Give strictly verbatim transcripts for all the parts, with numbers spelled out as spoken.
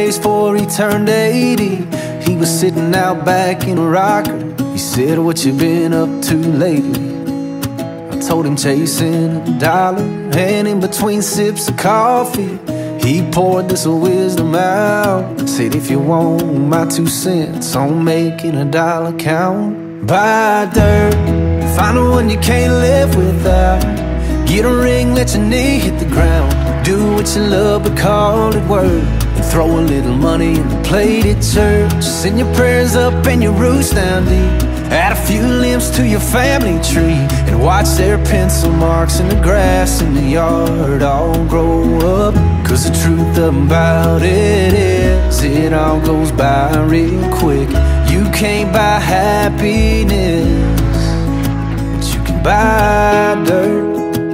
days before he turned eighty. He was sitting out back in a rocker. He said, "What you been up to lately?" I told him chasing a dollar, and in between sips of coffee he poured this wisdom out. Said, "If you want my two cents on making a dollar count, buy dirt, find the one you can't live without. Get a ring, let your knee hit the ground. Do what you love but call it work. And throw a little money in the plate at church. Send your prayers up and your roots down deep. Add a few limbs to your family tree, and watch their pencil marks in the grass in the yard all grow up. Cause the truth about it is, it all goes by real quick. You can't buy happiness, but you can buy dirt."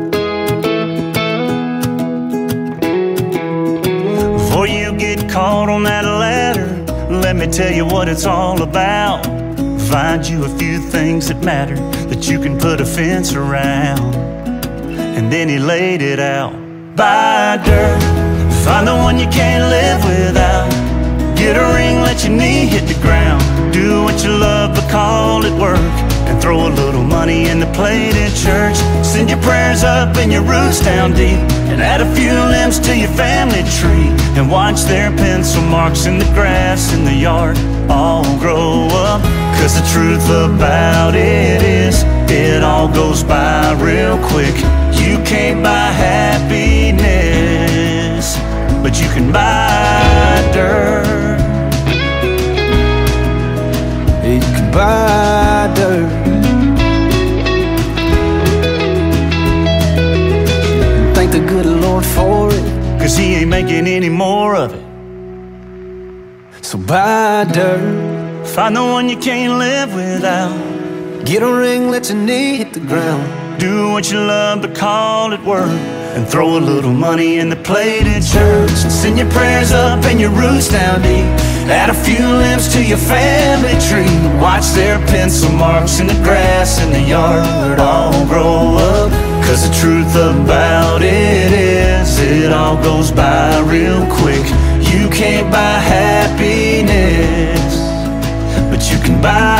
Before you get caught on that ladder, let me tell you what it's all about. Find you a few things that matter, that you can put a fence around. And then he laid it out. Buy dirt, find the one you can't live without. Get a ring, let your knee hit the ground. Do what you love but call it work. And throw a little money in the plate at church. Send your prayers up and your roots down deep. And add a few limbs to your family tree. And watch their pencil marks in the grass in the yard all grow up. Cause the truth about it is, it all goes by real quick. You can't buy happiness, but you can buy dirt. You can buy dirt. And thank the good Lord for it, cause he ain't making any more of it. So buy dirt, find the one you can't live without. get a ring, let your knee hit the ground. Do what you love but call it work. And throw a little money in the plate at church. Send your prayers up and your roots down deep. Add a few limbs to your family tree. Watch their pencil marks in the grass in the yard all grow up. Cause the truth about it is, it all goes by real quick. You can't buy happiness, but you can buy